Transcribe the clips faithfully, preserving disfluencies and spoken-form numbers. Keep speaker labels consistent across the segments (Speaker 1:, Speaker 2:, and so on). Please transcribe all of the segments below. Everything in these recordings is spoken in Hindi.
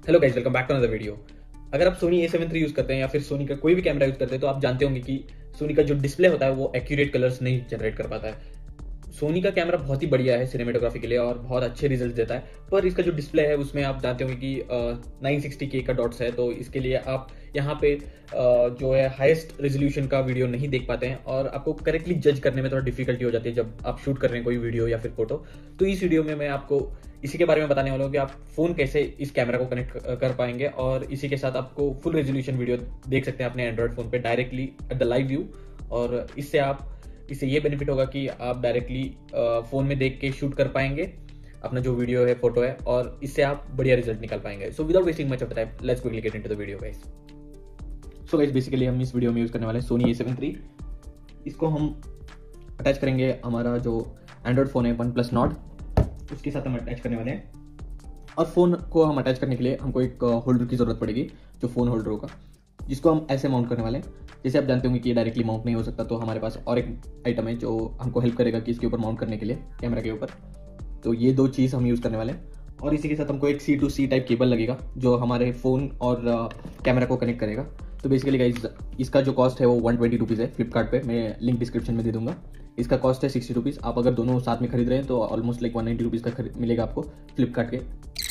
Speaker 1: Hello guys, welcome back to another video. अगर आप Sony A seven three use करते हैं या फिर सोनी का कोई भी कैमरा यूज करते हैं तो आप जानते होंगे कि सोनी का जो डिस्प्ले होता है वो एक्यूरेट कलर्स नहीं जनरेट कर पाता है। सोनी का कैमरा बहुत ही बढ़िया है सिनेमेटोग्राफी के लिए और बहुत अच्छे रिजल्ट देता है, पर इसका जो डिस्प्ले है उसमें आप जानते होंगे कि नाइन सिक्सटी के का डॉट्स है, तो इसके लिए आप यहाँ पे uh, जो है हाईएस्ट रेजोल्यूशन का वीडियो नहीं देख पाते हैं और आपको करेक्टली जज करने में थोड़ा डिफिकल्टी हो जाती है जब आप शूट कर रहे हैं कोई वीडियो या फिर फोटो। तो इस वीडियो में मैं आपको इसी के बारे में बताने वाला हूँ कि आप फोन कैसे इस कैमरा को कनेक्ट कर पाएंगे और इसी के साथ आपको फुल रेजोल्यूशन वीडियो देख सकते हैं अपने एंड्रॉइड फोन पे directly at the live view. और इससे आप इससे ये बेनिफिट होगा कि आप डायरेक्टली फोन में देख के शूट कर पाएंगे अपना जो वीडियो है, फोटो है, और इससे आप बढ़िया रिजल्ट निकाल पाएंगे। So without wasting much of time, let's quickly get into the video guys. So guys, basically हम इस वीडियो में यूज करने वाले हैं सोनी ए सेवन थ्री। इसको हम अटैच करेंगे हमारा जो एंड्रॉइड फोन है वन प्लस नॉट, उसके साथ हम अटैच करने वाले हैं। और फोन को हम अटैच करने के लिए हमको एक होल्डर की जरूरत पड़ेगी, जो फोन होल्डर होगा, जिसको हम ऐसे माउंट करने वाले हैं। जैसे आप जानते होंगे कि ये डायरेक्टली माउंट नहीं हो सकता, तो हमारे पास और एक आइटम है जो हमको हेल्प करेगा कि इसके ऊपर माउंट करने के लिए, कैमरा के ऊपर। तो ये दो चीज़ हम यूज़ करने वाले हैं। और इसी के साथ हमको एक C to C type cable लगेगा जो हमारे फ़ोन और कैमरा को कनेक्ट करेगा। तो बेसिकली गाइस, इसका जो कॉस्ट है वो वन ट्वेंटी रुपीज़ है फ्लिपकार्ट पे, मैं लिंक डिस्क्रिप्शन में दे दूंगा। इसका कॉस्ट है सिक्सटी रुपीज़। आप अगर दोनों साथ में खरीद रहे हैं तो almost like one ninety rupees का मिलेगा आपको फ्लिपकार्ट के।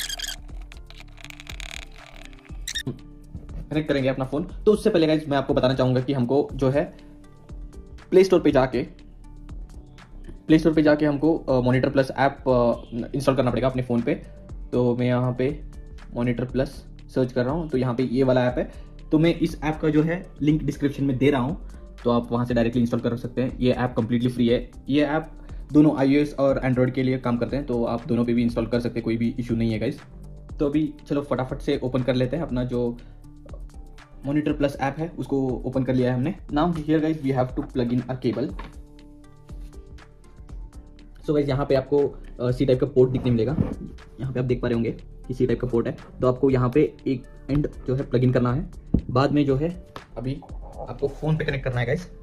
Speaker 1: कनेक्ट करेंगे अपना फ़ोन, तो उससे पहले गाइस मैं आपको बताना चाहूँगा कि हमको जो है प्ले स्टोर पे जाके प्ले स्टोर पे जाके हमको मॉनिटर प्लस ऐप इंस्टॉल करना पड़ेगा अपने फ़ोन पे। तो मैं यहाँ पे मॉनिटर प्लस सर्च कर रहा हूँ, तो यहाँ पे ये वाला ऐप है। तो मैं इस ऐप का जो है लिंक डिस्क्रिप्शन में दे रहा हूँ, तो आप वहाँ से डायरेक्टली इंस्टॉल कर सकते हैं। ये ऐप कम्प्लीटली फ्री है। ये ऐप दोनों आईओएस और एंड्रॉयड के लिए काम करते हैं, तो आप दोनों पे भी इंस्टॉल कर सकते हैं, कोई भी इशू नहीं है गाइस। तो अभी चलो फटाफट से ओपन कर लेते हैं अपना जो मॉनिटर प्लस ऐप है, उसको ओपन कर लिया है हमने। Now here guys we have to plug in a cable. So guys, यहाँ पे आपको सी टाइप का पोर्ट दिखने मिलेगा। यहाँ पे आप देख पा रहे होंगे कि सी टाइप का पोर्ट है, तो आपको यहाँ पे एक एंड जो है प्लग इन करना है। बाद में जो है अभी आपको फोन पे कनेक्ट करना है गाइस।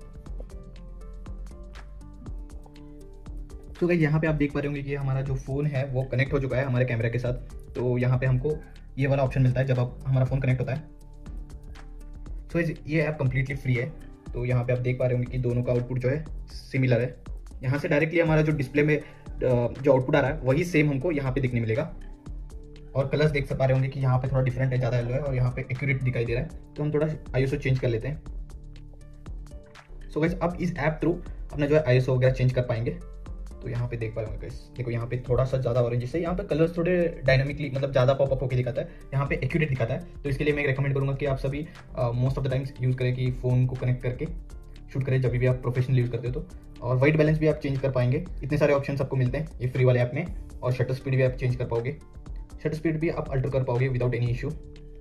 Speaker 1: तो गाइस, यहाँ पे आप देख पा रहे होंगे कि हमारा जो फोन है वो कनेक्ट हो चुका है हमारे कैमरा के साथ। तो यहाँ पे हमको ये वाला ऑप्शन मिलता है जब आप हमारा फोन कनेक्ट होता है। तो so, ये ऐप कम्प्लीटली फ्री है। तो यहाँ पे आप देख पा रहे होंगे कि दोनों का आउटपुट जो है सिमिलर है। यहाँ से डायरेक्टली हमारा जो डिस्प्ले में जो आउटपुट आ रहा है वही सेम हमको यहाँ पे दिखने मिलेगा। और कलर्स देख पा रहे होंगे कि यहाँ पे थोड़ा डिफरेंट है, ज़्यादा येलो है, और यहाँ पे एक्यूरेट दिखाई दे रहा है। तो हम थोड़ा आईएसओ चेंज कर लेते हैं। सो गाइस, अब इस ऐप थ्रू अपना जो है आईएसओ वगैरह चेंज कर पाएंगे। तो यहाँ पे देख पा रहे होंगे गाइस, देखो यहाँ पे थोड़ा सा ज़्यादा ऑरेंज, जिससे यहाँ पे कलर्स थोड़े डायनामिकली मतलब ज़्यादा पॉपअप होकर दिखाता है, यहाँ पे एक्यूरेट दिखाता है। तो इसके लिए मैं रेकमेंड करूँगा कि आप सभी most of the times use करें कि फ़ोन को कनेक्ट करके शूट करें जब भी आप प्रोफेशनल यूज़ करते हो तो। और वाइट बैलेंस भी आप चेंज कर पाएंगे। इतने सारे ऑप्शन आपको मिलते हैं ये फ्री वाले ऐप में। और शटर स्पीड भी आप चेंज कर पाओगे, शटर स्पीड भी आप अल्टर कर पाओगे without any issue.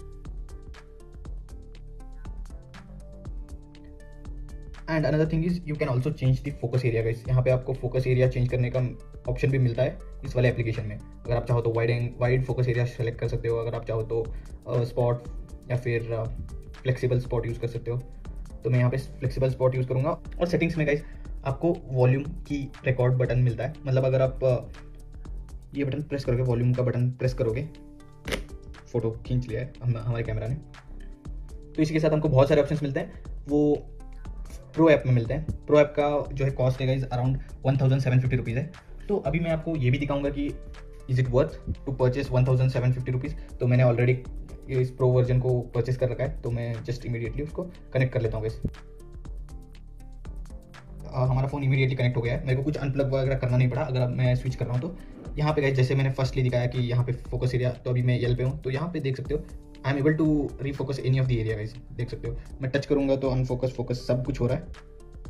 Speaker 1: And another thing is you can also change the focus area guys. यहाँ पे आपको फोकस एरिया चेंज करने का ऑप्शन भी मिलता है इस वाले एप्लीकेशन में। अगर आप चाहो तो wide and wide focus area select कर सकते हो, अगर आप चाहो तो स्पॉट या फिर फ्लेक्सिबल स्पॉट यूज़ कर सकते हो। तो मैं यहाँ पे फ्लेक्सिबल स्पॉट यूज़ करूँगा। और सेटिंग्स में गाइस आपको वॉल्यूम की रिकॉर्ड बटन मिलता है, मतलब अगर आप ये बटन प्रेस करोगे, वॉल्यूम का बटन प्रेस करोगे, फोटो खींच लिया है हम हमारे कैमरा ने। तो इसी के साथ हमको बहुत सारे ऑप्शंस मिलते हैं, वो प्रो ऐप में मिलते हैं। प्रो ऐप का जो है कॉस्ट है guys around one thousand seven fifty rupees है। तो अभी मैं आपको ये भी दिखाऊंगा कि is it worth to purchase one thousand seven fifty rupees. तो मैंने ऑलरेडी इस प्रो वर्जन को परचेस कर रखा है, तो मैं जस्ट इमीडिएटली उसको कनेक्ट कर लेता हूँ गाइस। हमारा फ़ोन इमीडिएटली कनेक्ट हो गया है, मेरे को कुछ अनप्लग वगैरह करना नहीं पड़ा। अगर अब मैं स्विच कर रहा हूँ तो यहाँ पे गाइस जैसे मैंने फर्स्टली दिखाया कि यहाँ पे फोकस एरिया, तो अभी मैं यल पे हूँ, तो यहाँ पे देख सकते हो I am able to refocus any of the area guys. देख सकते हो मैं टच करूँगा तो अनफोकस फोकस सब कुछ हो रहा है।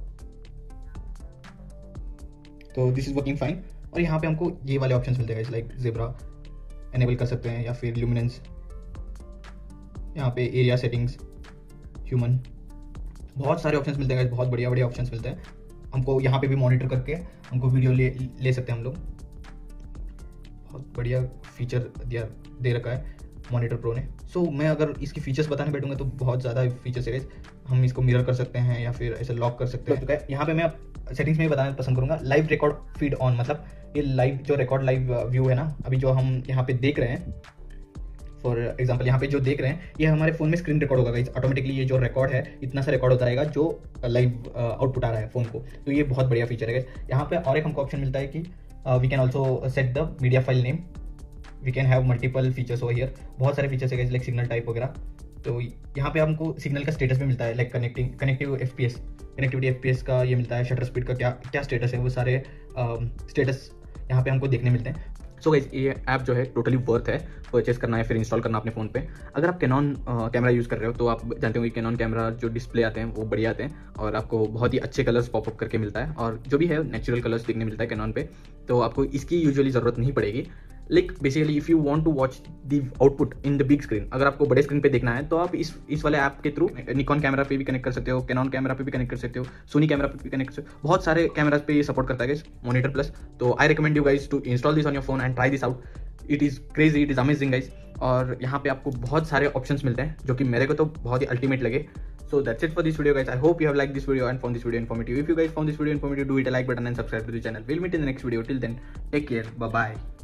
Speaker 1: तो दिस इज वर्किंग फाइन। और यहाँ पे हमको ये वाले ऑप्शंस मिलते हैं गाइस, लाइक ज़ेब्रा एनेबल कर सकते हैं या फिर ल्यूमिनेंस, यहाँ पे एरिया सेटिंग्स, ह्यूमन, बहुत सारे ऑप्शंस मिलते हैं गाइस, बहुत बढ़िया बढ़िया ऑप्शंस मिलते हैं। हमको यहाँ पे भी मॉनिटर करके हमको वीडियो ले ले सकते हैं हम लोग। बहुत बढ़िया फीचर दिया दे रखा है मॉनिटर प्रो ने। सो so, मैं अगर इसकी फीचर्स बताने बैठूंगा तो बहुत ज़्यादा फीचर्स है गाइस। हम इसको मिरर कर सकते हैं या फिर ऐसे लॉक कर सकते हैं। यहाँ पे मैं सेटिंग्स में बताना पसंद करूंगा लाइव रिकॉर्ड फीड ऑन, मतलब ये लाइव जो रिकॉर्ड लाइव व्यू है ना, अभी जो हम यहाँ पे देख रहे हैं फॉर एग्जाम्पल यहाँ पे जो देख रहे हैं ये हमारे फोन में स्क्रीन रिकॉर्ड होगा गाइस ऑटोमेटिकली। ये जो रिकॉर्ड है इतना सा रिकॉर्ड होता रहेगा जो लाइव आउटपुट आ रहा है फोन को, तो ये बहुत बढ़िया फीचर है गाइस। यहाँ पे और एक हमको ऑप्शन मिलता है कि we can also set the media file name, we can have multiple features over here, बहुत सारे फीचर्स है गाइस लाइक सिग्नल टाइप वगैरह। तो यहाँ पे हमको सिग्नल का स्टेटस भी मिलता है like connecting connective FPS, connectivity FPS का ये मिलता है, शटर स्पीड का क्या क्या स्टेटस है, वो सारे स्टेटस यहाँ पे हमको देखने मिलते हैं। सो गाइस ये ऐप जो है टोटली वर्थ है परचेस करना है फिर इंस्टॉल करना अपने फ़ोन पे। अगर आप कैनॉन कैमरा यूज़ कर रहे हो तो आप जानते होंगे कैनॉन कैमरा जो डिस्प्ले आते हैं वो बढ़िया आते हैं और आपको बहुत ही अच्छे कलर्स पॉपअप करके मिलता है और जो भी है नेचुरल कलर्स दिखने मिलता है कैनॉन पे, तो आपको इसकी यूजुअली ज़रूरत नहीं पड़ेगी। Like basically if you want to watch the output in the big screen, अगर आपको बड़े स्क्रीन पे देखना है तो आप इस इस वाले ऐप के थ्रू निकॉन कैमरा पे भी कनेक्ट कर सकते हो, कैनॉन कैमरा पे भी कनेक्ट कर सकते हो, सोनी कैमरा पे भी कनेक्ट कर सकते हो, बहुत सारे कैमराज पे ये सपोर्ट करता है गाइस मॉनिटर प्लस। तो I recommend you guys to install this on your phone and try this out, it is crazy, it is amazing guys. और यहाँ पे आपको बहुत सारे ऑप्शंस मिलते हैं जो कि मेरे को तो बहुत ही अल्टीमेट लगे। So that's it for this video guys. I hope you have liked this video and found this video informative. If you guys found this video informative, do hit a like button and subscribe to the channel. We'll meet in the next video. Till then, take care. Bye bye.